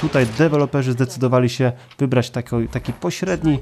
Tutaj deweloperzy zdecydowali się wybrać taki pośredni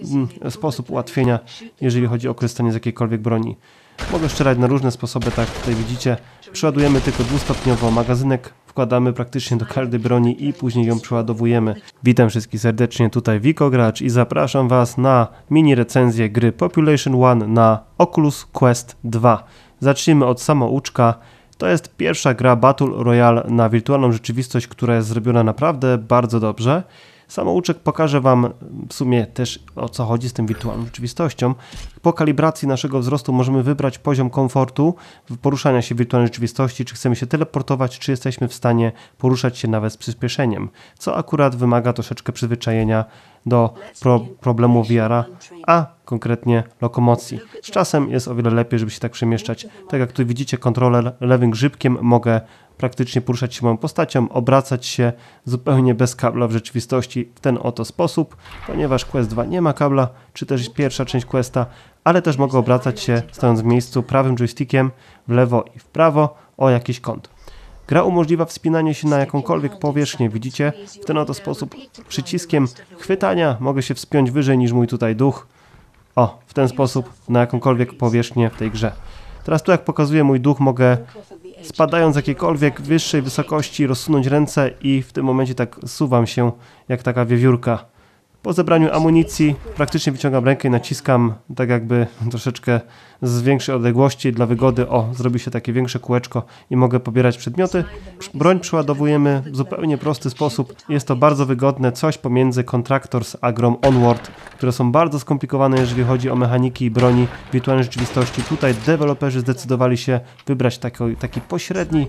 sposób ułatwienia, jeżeli chodzi o korzystanie z jakiejkolwiek broni. Mogę strzelać na różne sposoby, tak jak tutaj widzicie. Przeładujemy tylko dwustopniowo magazynek, wkładamy praktycznie do każdej broni i później ją przeładowujemy. Witam wszystkich serdecznie, tutaj Wikogracz i zapraszam Was na mini recenzję gry Population One na Oculus Quest 2. Zacznijmy od samouczka. To jest pierwsza gra Battle Royale na wirtualną rzeczywistość, która jest zrobiona naprawdę bardzo dobrze. Samouczek pokaże Wam w sumie też, o co chodzi z tym wirtualną rzeczywistością. Po kalibracji naszego wzrostu możemy wybrać poziom komfortu poruszania się w wirtualnej rzeczywistości, czy chcemy się teleportować, czy jesteśmy w stanie poruszać się nawet z przyspieszeniem, co akurat wymaga troszeczkę przyzwyczajenia do problemu VR-a, a konkretnie lokomocji. Z czasem jest o wiele lepiej, żeby się tak przemieszczać. Tak jak tu widzicie, kontroler lewym grzybkiem mogę praktycznie poruszać się moją postacią, obracać się zupełnie bez kabla w rzeczywistości w ten oto sposób, ponieważ Quest 2 nie ma kabla, czy też pierwsza część Questa, ale też mogę obracać się stojąc w miejscu prawym joystickiem w lewo i w prawo o jakiś kąt. Gra umożliwia wspinanie się na jakąkolwiek powierzchnię, widzicie? W ten oto sposób przyciskiem chwytania mogę się wspiąć wyżej niż mój tutaj duch. O, w ten sposób na jakąkolwiek powierzchnię w tej grze. Teraz tu jak pokazuje mój duch, mogę spadając z jakiejkolwiek wyższej wysokości rozsunąć ręce i w tym momencie tak suwam się jak taka wiewiórka. Po zebraniu amunicji praktycznie wyciągam rękę i naciskam tak jakby troszeczkę z większej odległości dla wygody. O, zrobi się takie większe kółeczko i mogę pobierać przedmioty. Broń przeładowujemy w zupełnie prosty sposób. Jest to bardzo wygodne, coś pomiędzy Contractors a grą Onward, które są bardzo skomplikowane, jeżeli chodzi o mechaniki i broni w wirtualnej rzeczywistości. Tutaj deweloperzy zdecydowali się wybrać taki pośredni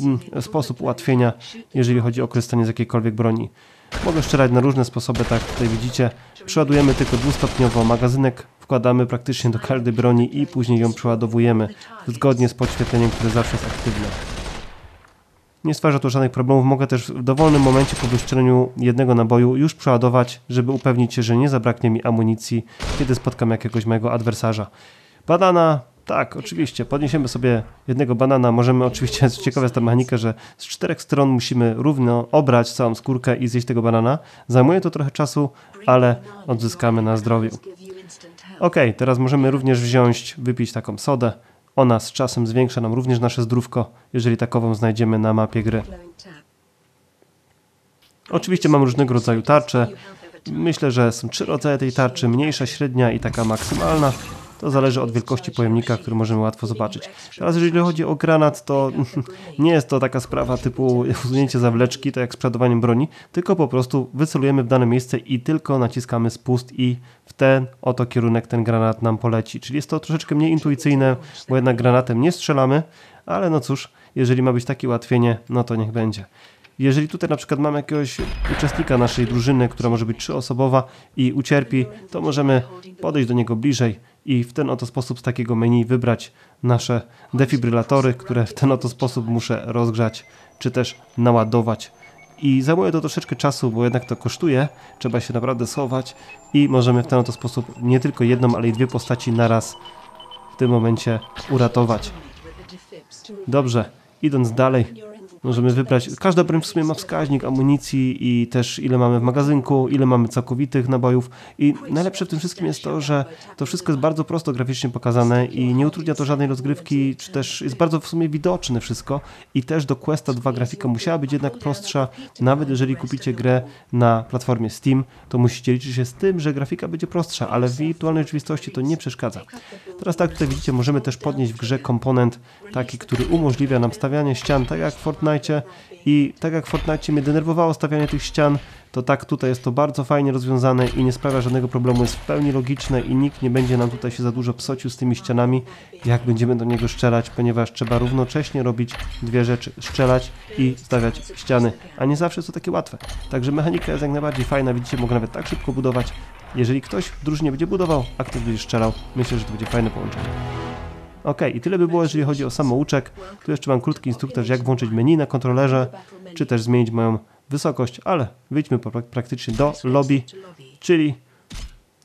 sposób ułatwienia, jeżeli chodzi o korzystanie z jakiejkolwiek broni. Mogę strzelać na różne sposoby, tak jak tutaj widzicie. Przeładujemy tylko dwustopniowo magazynek, wkładamy praktycznie do każdej broni i później ją przeładowujemy zgodnie z podświetleniem, które zawsze jest aktywne. Nie stwarza to żadnych problemów, mogę też w dowolnym momencie po wystrzeleniu jednego naboju już przeładować, żeby upewnić się, że nie zabraknie mi amunicji, kiedy spotkam jakiegoś mojego adwersarza. Banana. Tak, oczywiście, podniesiemy sobie jednego banana, możemy oczywiście, ciekawa jest ta mechanika, że z 4 stron musimy równo obrać całą skórkę i zjeść tego banana. Zajmuje to trochę czasu, ale odzyskamy na zdrowiu. Ok, teraz możemy również wypić taką sodę. Ona z czasem zwiększa nam również nasze zdrówko, jeżeli takową znajdziemy na mapie gry. Oczywiście mamy różnego rodzaju tarcze. Myślę, że są 3 rodzaje tej tarczy, mniejsza, średnia i taka maksymalna. To zależy od wielkości pojemnika, który możemy łatwo zobaczyć. Teraz jeżeli chodzi o granat, to nie jest to taka sprawa typu usunięcie zawleczki, tak jak z przeładowaniem broni, tylko po prostu wycelujemy w dane miejsce i tylko naciskamy spust i w ten oto kierunek ten granat nam poleci. Czyli jest to troszeczkę mniej intuicyjne, bo jednak granatem nie strzelamy, ale no cóż, jeżeli ma być takie ułatwienie, no to niech będzie. Jeżeli tutaj na przykład mamy jakiegoś uczestnika naszej drużyny, która może być 3-osobowa i ucierpi, to możemy podejść do niego bliżej i w ten oto sposób z takiego menu wybrać nasze defibrylatory, które w ten oto sposób muszę rozgrzać, czy też naładować. I zajmuje to troszeczkę czasu, bo jednak to kosztuje, trzeba się naprawdę schować i możemy w ten oto sposób nie tylko jedną, ale i 2 postaci naraz w tym momencie uratować. Dobrze, idąc dalej. Możemy wybrać, każda broń w sumie ma wskaźnik amunicji i też ile mamy w magazynku, ile mamy całkowitych nabojów i najlepsze w tym wszystkim jest to, że to wszystko jest bardzo prosto graficznie pokazane i nie utrudnia to żadnej rozgrywki, czy też jest bardzo w sumie widoczne wszystko i też do Questa 2 grafika musiała być jednak prostsza, nawet jeżeli kupicie grę na platformie Steam, to musicie liczyć się z tym, że grafika będzie prostsza, ale w wirtualnej rzeczywistości to nie przeszkadza. Teraz tak tutaj widzicie, możemy też podnieść w grze komponent taki, który umożliwia nam stawianie ścian, tak jak w Fortnite i tak jak w Fortnite mnie denerwowało stawianie tych ścian, to tak tutaj jest to bardzo fajnie rozwiązane i nie sprawia żadnego problemu, jest w pełni logiczne i nikt nie będzie nam tutaj się za dużo psocił z tymi ścianami, jak będziemy do niego strzelać, ponieważ trzeba równocześnie robić 2 rzeczy, strzelać i stawiać ściany, a nie zawsze jest to takie łatwe. Także mechanika jest jak najbardziej fajna, widzicie, mogę nawet tak szybko budować. Jeżeli ktoś w drużynie będzie budował, a ktoś będzie strzelał, myślę, że to będzie fajne połączenie. Ok, i tyle by było, jeżeli chodzi o samouczek. Tu jeszcze mam krótki instruktaż, jak włączyć menu na kontrolerze, czy też zmienić moją wysokość, ale wyjdźmy praktycznie do lobby, czyli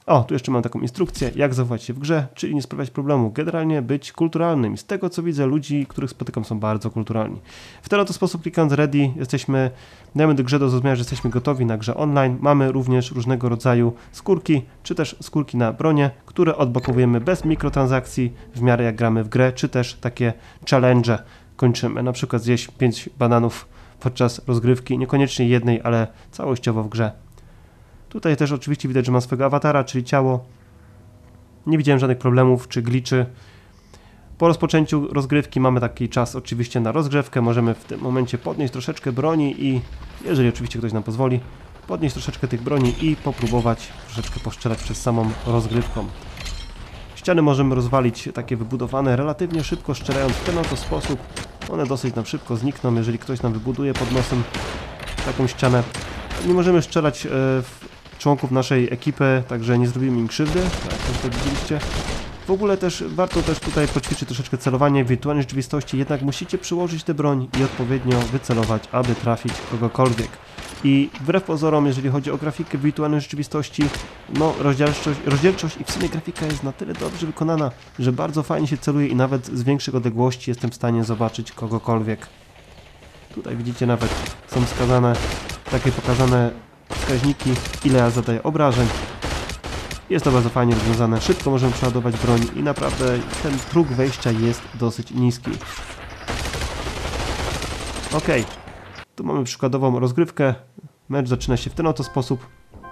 O, tu jeszcze mam taką instrukcję, jak zachować się w grze, czyli nie sprawiać problemu. Generalnie być kulturalnym. Z tego co widzę, ludzi, których spotykam, są bardzo kulturalni. W ten oto sposób, klikając ready, dajemy do grze do zrozumienia, że jesteśmy gotowi na grze online. Mamy również różnego rodzaju skórki, czy też skórki na bronie, które odblokowujemy bez mikrotransakcji, w miarę jak gramy w grę, czy też takie challenge kończymy. Na przykład zjeść 5 bananów podczas rozgrywki, niekoniecznie jednej, ale całościowo w grze. Tutaj też oczywiście widać, że mam swojego awatara, czyli ciało. Nie widziałem żadnych problemów czy glitchy. Po rozpoczęciu rozgrywki mamy taki czas oczywiście na rozgrzewkę. Możemy w tym momencie podnieść troszeczkę broni i, jeżeli oczywiście ktoś nam pozwoli, podnieść troszeczkę tych broni i popróbować troszeczkę poszczelać przez samą rozgrywką. Ściany możemy rozwalić takie wybudowane relatywnie szybko, strzelając w ten oto sposób. One dosyć nam szybko znikną, jeżeli ktoś nam wybuduje pod nosem taką ścianę. Nie możemy strzelać w członków naszej ekipy, także nie zrobimy im krzywdy, tak jak to widzieliście. W ogóle też warto tutaj poćwiczyć troszeczkę celowanie w wirtualnej rzeczywistości, jednak musicie przyłożyć tę broń i odpowiednio wycelować, aby trafić kogokolwiek. I wbrew pozorom, jeżeli chodzi o grafikę w wirtualnej rzeczywistości, no rozdzielczość i w sumie grafika jest na tyle dobrze wykonana, że bardzo fajnie się celuje i nawet z większych odległości jestem w stanie zobaczyć kogokolwiek. Tutaj widzicie, nawet są wskazane, takie pokazane wskaźniki, ile ja zadaję obrażeń. Jest to bardzo fajnie rozwiązane, szybko możemy przeładować broń i naprawdę ten próg wejścia jest dosyć niski. Ok, tu mamy przykładową rozgrywkę. Mecz zaczyna się w ten oto sposób.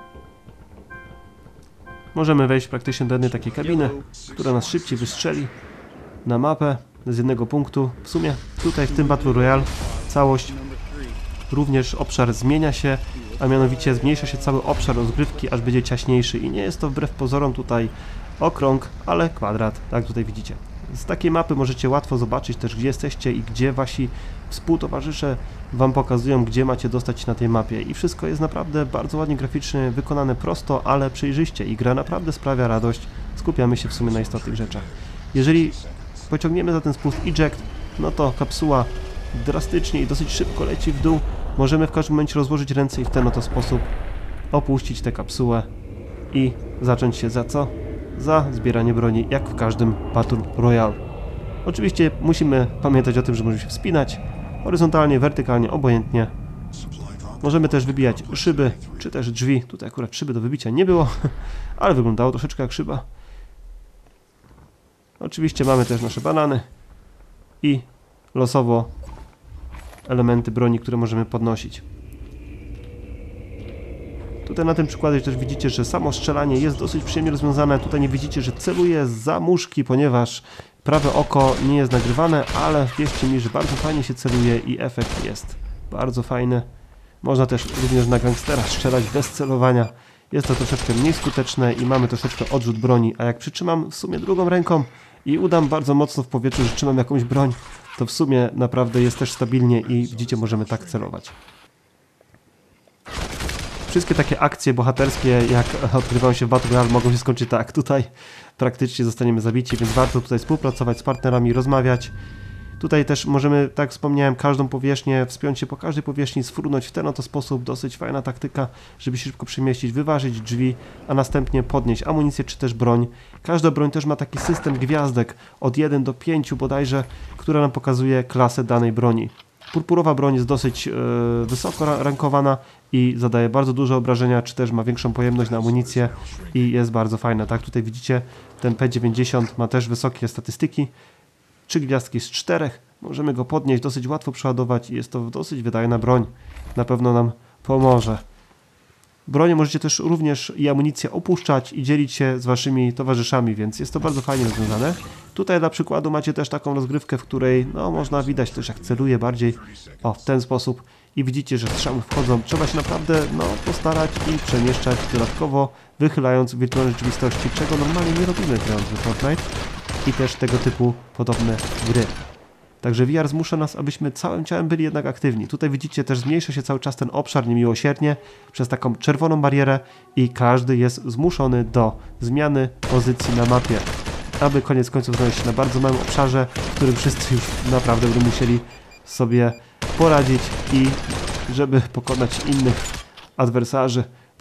Możemy wejść praktycznie do jednej takiej kabiny, która nas szybciej wystrzeli na mapę z jednego punktu. W sumie tutaj w tym Battle Royale całość, również obszar zmienia się, a mianowicie zmniejsza się cały obszar rozgrywki, aż będzie ciaśniejszy i nie jest to wbrew pozorom tutaj okrąg, ale kwadrat, tak tutaj widzicie. Z takiej mapy możecie łatwo zobaczyć też, gdzie jesteście i gdzie wasi współtowarzysze wam pokazują, gdzie macie dostać się na tej mapie i wszystko jest naprawdę bardzo ładnie graficznie wykonane, prosto, ale przejrzyście i gra naprawdę sprawia radość. Skupiamy się w sumie na istotnych rzeczach. Jeżeli pociągniemy za ten spust eject, no to kapsuła drastycznie i dosyć szybko leci w dół. Możemy w każdym momencie rozłożyć ręce i w ten oto sposób opuścić tę kapsułę i zacząć się za co? Za zbieranie broni, jak w każdym Battle Royale. Oczywiście musimy pamiętać o tym, że możemy się wspinać horyzontalnie, wertykalnie, obojętnie. Możemy też wybijać szyby, czy też drzwi. Tutaj akurat szyby do wybicia nie było, ale wyglądało troszeczkę jak szyba. Oczywiście mamy też nasze banany i losowo elementy broni, które możemy podnosić. Tutaj na tym przykładzie też widzicie, że samo strzelanie jest dosyć przyjemnie rozwiązane. Tutaj nie widzicie, że celuję za muszki, ponieważ prawe oko nie jest nagrywane, ale wierzcie mi, że bardzo fajnie się celuje i efekt jest bardzo fajny. Można też również na gangstera strzelać bez celowania. Jest to troszeczkę mniej skuteczne i mamy troszeczkę odrzut broni, a jak przytrzymam w sumie drugą ręką i udam bardzo mocno w powietrzu, że trzymam jakąś broń, to w sumie naprawdę jest też stabilnie i widzicie, możemy tak celować. Wszystkie takie akcje bohaterskie, jak odgrywają się w Battle Royale, mogą się skończyć tak. Tutaj praktycznie zostaniemy zabici, więc warto tutaj współpracować z partnerami, rozmawiać. Tutaj też możemy, tak jak wspomniałem, każdą powierzchnię, wspiąć się po każdej powierzchni, sfrunąć w ten oto sposób. Dosyć fajna taktyka, żeby się szybko przemieścić, wyważyć drzwi, a następnie podnieść amunicję czy też broń. Każda broń też ma taki system gwiazdek od 1 do 5 bodajże, która nam pokazuje klasę danej broni. Purpurowa broń jest dosyć wysoko rankowana i zadaje bardzo duże obrażenia, czy też ma większą pojemność na amunicję i jest bardzo fajna. Tak, tutaj widzicie, ten P90 ma też wysokie statystyki. 3 gwiazdki z 4. Możemy go podnieść, dosyć łatwo przeładować i jest to dosyć wydajna broń. Na pewno nam pomoże. Bronię możecie też również i amunicję opuszczać i dzielić się z waszymi towarzyszami, więc jest to bardzo fajnie rozwiązane. Tutaj dla przykładu macie też taką rozgrywkę, w której no, można widać też, jak celuje bardziej w ten sposób i widzicie, że strzały wchodzą. Trzeba się naprawdę postarać i przemieszczać dodatkowo, wychylając w wirtualnej rzeczywistości, czego normalnie nie robimy grając w Fortnite i też tego typu podobne gry. Także VR zmusza nas, abyśmy całym ciałem byli jednak aktywni. Tutaj widzicie, też zmniejsza się cały czas ten obszar niemiłosiernie przez taką czerwoną barierę i każdy jest zmuszony do zmiany pozycji na mapie, aby koniec końców znaleźć się na bardzo małym obszarze, w którym wszyscy już naprawdę będą musieli sobie poradzić i żeby pokonać innych adwersarzy,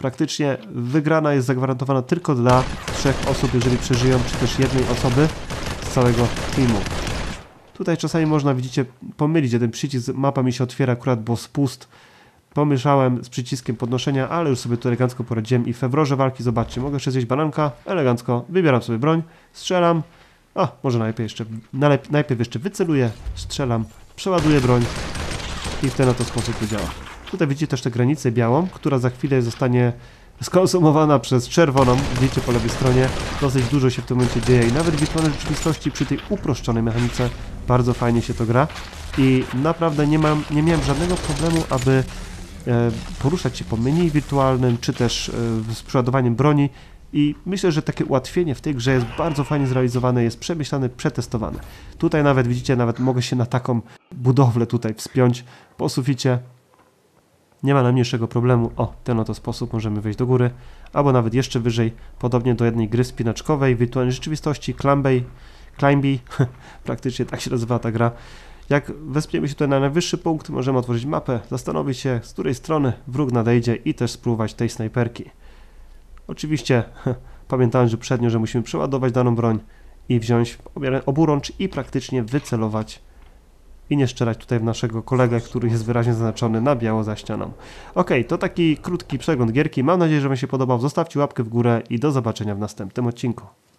Praktycznie wygrana jest zagwarantowana tylko dla 3 osób, jeżeli przeżyją, czy też jednej osoby z całego teamu. Tutaj czasami można, widzicie, pomylić, że ten przycisk mapa mi się otwiera akurat, bo spust pomieszałem z przyciskiem podnoszenia, ale już sobie tu elegancko poradziłem i w Fewrorze walki, zobaczcie, mogę jeszcze zjeść bananka, elegancko, wybieram sobie broń, strzelam, może najpierw jeszcze wyceluję, strzelam, przeładuję broń i w ten oto sposób to działa. Tutaj widzicie też tę granicę białą, która za chwilę zostanie skonsumowana przez czerwoną, widzicie po lewej stronie, dosyć dużo się w tym momencie dzieje i nawet w wirtualnej rzeczywistości przy tej uproszczonej mechanice bardzo fajnie się to gra i naprawdę nie miałem żadnego problemu, aby poruszać się po menu wirtualnym, czy też z przeładowaniem broni i myślę, że takie ułatwienie w tej grze jest bardzo fajnie zrealizowane, jest przemyślane, przetestowane. Tutaj nawet widzicie, nawet mogę się na taką budowlę tutaj wspiąć po suficie. Nie ma najmniejszego problemu. W ten oto sposób możemy wejść do góry, albo nawet jeszcze wyżej, podobnie do jednej gry spinaczkowej, wirtualnej rzeczywistości, Climby, praktycznie tak się nazywa ta gra. Jak wespniemy się tutaj na najwyższy punkt, możemy otworzyć mapę, zastanowić się, z której strony wróg nadejdzie i też spróbować tej snajperki. Oczywiście pamiętając, że przednio, że musimy przeładować daną broń i wziąć oburącz i praktycznie wycelować i nie strzelać tutaj w naszego kolegę, który jest wyraźnie zaznaczony na biało za ścianą. To taki krótki przegląd gierki. Mam nadzieję, że Wam się podobał. Zostawcie łapkę w górę i do zobaczenia w następnym odcinku.